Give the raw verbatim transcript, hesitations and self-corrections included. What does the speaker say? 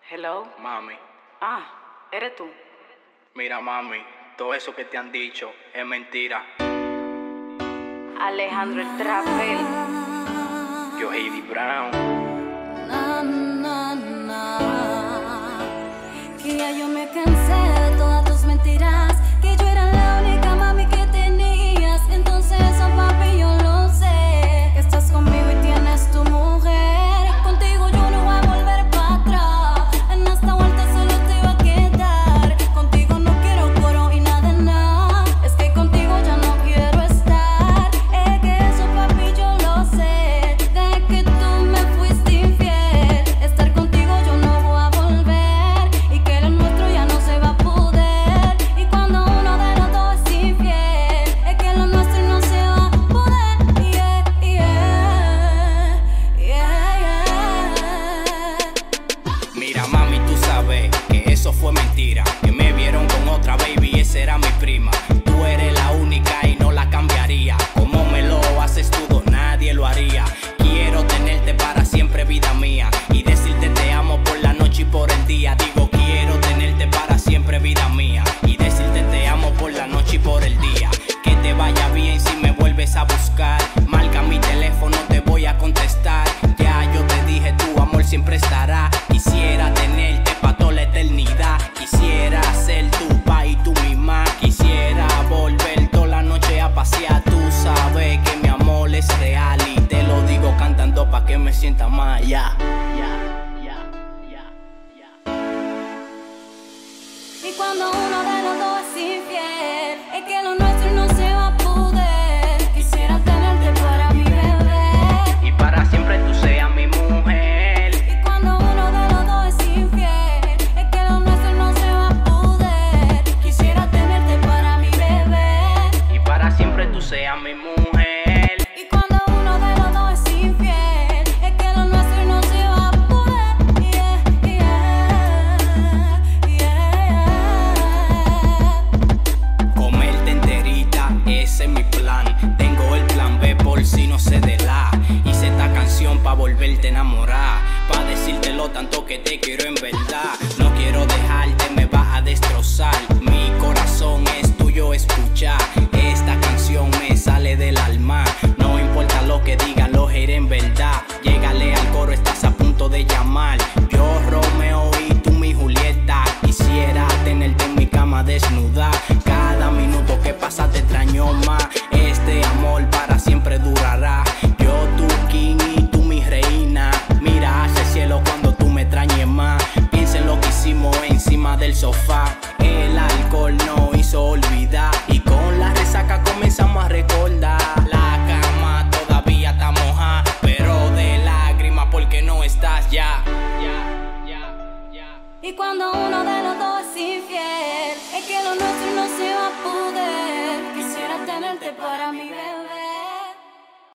Hello. Mami, Ah, ¿eres tú? mira mami, todo eso que te han dicho es mentira. Alejandro el Trapel. Yo, Heidi Brown. Na, na, na. Que ya yo me cansé de todas tus mentiras, que yo era la única mami que tenías. Entonces, oh papi, yo lo sé, que estás conmigo y tienes tu mujer. Contigo yo no voy a volver para atrás, en esta vuelta solo te va a quedar. Contigo no quiero coro y nada de nada, es que contigo ya no quiero estar. Es que eso papi yo lo sé, de que tú me fuiste infiel. Estar contigo yo no voy a volver, y que lo nuestro ya no se va a poder. Y cuando uno de los dos es infiel, es que lo nuestro no se va a poder. Yeah, yeah, yeah, yeah. Mira mami, tú sabes que eso fue mentira, que me vieron con otra baby, esa era mi prima. Tú eres la única y no la cambiaría. Como me lo haces tú, nadie lo haría. Quiero tenerte para siempre, vida mía, y decirte te amo por la noche y por el día. Digo quiero tenerte para siempre, vida mía, y decirte te amo por la noche y por el día. Que te vaya bien si me vuelves a buscar, marca mi teléfono, te voy a contestar. Ya yo te dije, tu amor siempre estará. Quisiera tenerte pa' toda la eternidad, quisiera ser tu pa' y tú misma. Quisiera volver toda la noche a pasear. Tú sabes que mi amor es real y te lo digo cantando pa' que me sienta más. Ya, ya, ya, ya, ya. Y cuando uno de los dos es infiel, es que lo nuestro no se va a poder. Quisiera tenerte para mi bebé, Y para siempre tú seas mi mujer. y cuando uno de los dos es infiel, es que lo nuestro no se va a poder. Quisiera tenerte para mi bebé, Y para siempre tú seas mi mujer. y cuando uno de los dos es infiel, es que lo nuestro no se va a poder. Yeah, yeah, yeah. Comerte enterita, ese es mi plan. Tengo el plan B por si no se de la. Hice esta canción pa' volverte a enamorar, pa' decírtelo tanto que te quiero en verdad. No quiero dejarte, me vas a destrozar. Mi corazón es tuyo, escucha. Esta canción me sale del alma. No importa lo que digan los haters en verdad. Llégale al coro, estás a punto de llamar.